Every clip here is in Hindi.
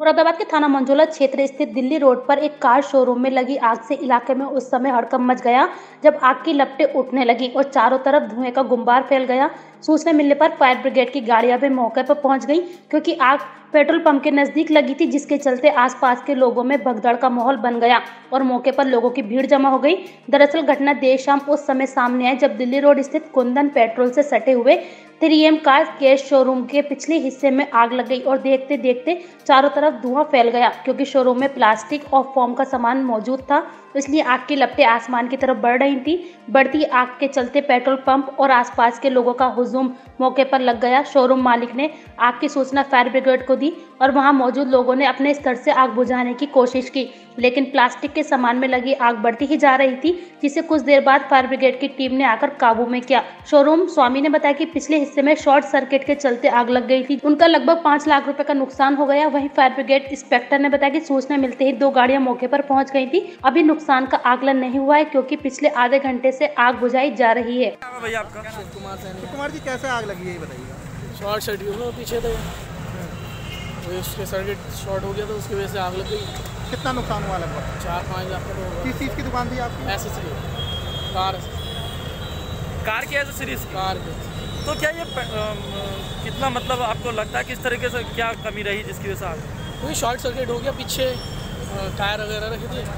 मुरादाबाद के थाना मंझोला क्षेत्र स्थित दिल्ली रोड पर एक कार शोरूम में लगी आग से इलाके में उस समय हड़कंप मच गया जब आग की लपटें उठने लगी और चारों तरफ धुएं का गुब्बार फैल गया। सूचना मिलने पर फायर ब्रिगेड की गाड़ियां भी मौके पर पहुंच गईं क्योंकि आग पेट्रोल पंप के नजदीक लगी थी, जिसके चलते आसपास के लोगों में भगदड़ का माहौल बन गया और मौके पर लोगों की भीड़ जमा हो गई। दरअसल घटना देर शाम उस समय सामने आई जब दिल्ली रोड स्थित कुंदन पेट्रोल से सटे हुए 3M कार केस शोरूम के पिछले हिस्से में आग लग गई और देखते देखते चारों तरफ धुआं फैल गया। क्योंकि शोरूम में प्लास्टिक और फोम का सामान मौजूद था, इसलिए आग की लपटें आसमान की तरफ बढ़ रही थी। बढ़ती आग के चलते पेट्रोल पंप और आसपास के लोगों का हुजूम मौके पर लग गया। शोरूम मालिक ने आग की सूचना फायर ब्रिगेड को दी और वहां मौजूद लोगों ने अपने स्तर से आग बुझाने की कोशिश की, लेकिन प्लास्टिक के सामान में लगी आग बढ़ती ही जा रही थी, जिसे कुछ देर बाद फायर ब्रिगेड की टीम ने आकर काबू में किया। शोरूम स्वामी ने बताया कि पिछले हिस्से में शॉर्ट सर्किट के चलते आग लग गई थी। उनका लगभग 5 लाख रुपए का नुकसान हो गया। वहीं फायर ब्रिगेड इंस्पेक्टर ने बताया कि सूचना मिलते ही 2 गाड़ियां मौके पर पहुंच गई थी। अभी नुकसान का आकलन नहीं हुआ है क्योंकि पिछले आधे घंटे से आग बुझाई जा रही है। भैया आपका कुमार जी, कैसे आग लगी है ये बताइएगा। शॉर्ट सर्किट हुआ पीछे थे, वो उसके सर्किट शॉर्ट हो गया तो उसकी वजह से आग लग गई। कितना नुकसान हुआ लगभग? 4-5 लाख का तो होगा। किस चीज़ की दुकान थी आपकी? एसेसरी कार कार की एसेसरीज की। कार के तो क्या ये कितना मतलब आपको लगता है किस तरीके से क्या कमी रही जिसकी वजह से आग? वही शॉर्ट सर्किट हो गया, पीछे टायर वगैरह रखे थे।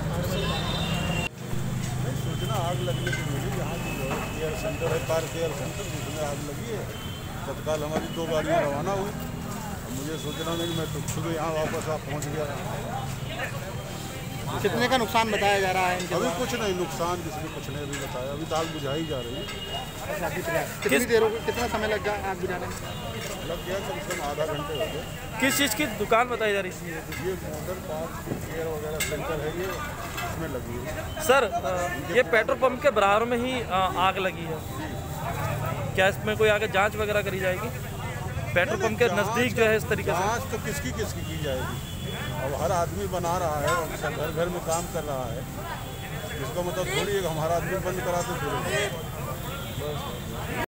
सूचना आग लगने की मिली, यहाँ केयर सेंटर है, कार केयर सेंटर, जिसमें आग लगी है। तत्काल हमारी 2 गाड़ियाँ रवाना हुई। मुझे सूचना मिली, मैं तो सुबह यहाँ वापस पहुँच गया। कितने का नुकसान बताया जा रहा है? अभी कुछ नहीं नुकसान, किसी कुछ नहीं अभी बताया। अभी तो आग बुझाई जा रही है। कितनी देर हो गई, कितना समय लग गया आग बुझाने में? लग गया कम से कम आधा घंटे हो गया। किस चीज़ की दुकान बताई जा रही थी? ये मोटर पार्क केयर वगैरह सेंटर है, ये इसमें लगी है। सर ये पेट्रोल पंप के बराबर में ही आग लगी है, क्या इसमें कोई आगे जांच वगैरह करी जाएगी? पेट्रोल पंप के नज़दीक जो है इस तरीके से जांच तो किसकी की जाएगी? अब हर आदमी बना रहा है, सब घर घर में काम कर रहा है। इसका मतलब थोड़ी है हमारा आदमी बंद करा तो थोड़ी।